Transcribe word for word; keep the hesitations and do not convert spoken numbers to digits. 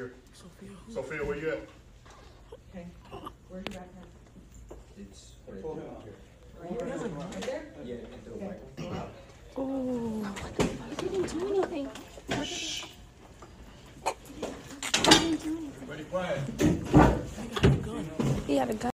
here. Sophia. Sophia, where you at? Okay. Where's your backpack? It's right Right there? Yeah, into the white. Oh, he didn't do anything. Shh. He didn't do anything. Ready, quiet. He had a gun.